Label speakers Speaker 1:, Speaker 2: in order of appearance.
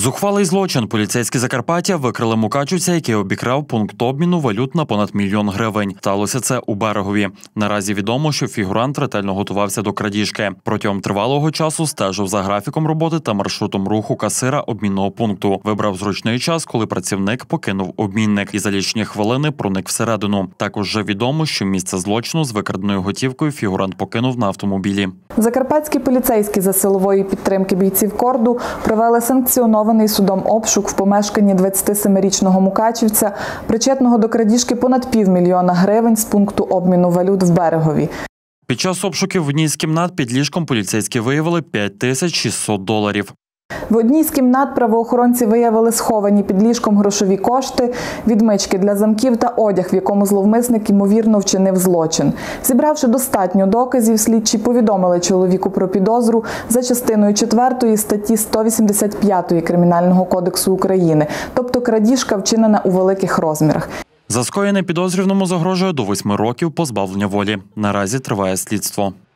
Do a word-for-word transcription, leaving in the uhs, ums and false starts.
Speaker 1: Зухвалий злочин. Поліцейські Закарпаття викрили мукачівця, який обікрав пункт обміну валют на понад мільйон гривень. Сталося це у Берегові. Наразі відомо, що фігурант ретельно готувався до крадіжки. Протягом тривалого часу стежив за графіком роботи та маршрутом руху касира обмінного пункту. Вибрав зручний час, коли працівник покинув обмінник і за лічені хвилини проник всередину. Також вже відомо, що місце злочину з викраденою готівкою фігурант покинув на автомобілі.
Speaker 2: Закарпатські поліцейські за силової підтримки бійців КОРДу провели санкціонований судом обшук в помешканні двадцятисемирічного мукачівця, причетного до крадіжки понад півмільйона гривень з пункту обміну валют в Берегові.
Speaker 1: Під час обшуків в одній з кімнат під ліжком поліцейські виявили п'ять тисяч шістсот доларів.
Speaker 2: В одній з кімнат правоохоронці виявили сховані під ліжком грошові кошти, відмички для замків та одяг, в якому зловмисник, ймовірно, вчинив злочин. Зібравши достатньо доказів, слідчі повідомили чоловіку про підозру за частиною четвертої статті сто вісімдесят п'ять Кримінального кодексу України, тобто крадіжка вчинена у великих розмірах.
Speaker 1: За скоєне підозрюваному загрожує до восьми років позбавлення волі. Наразі триває слідство.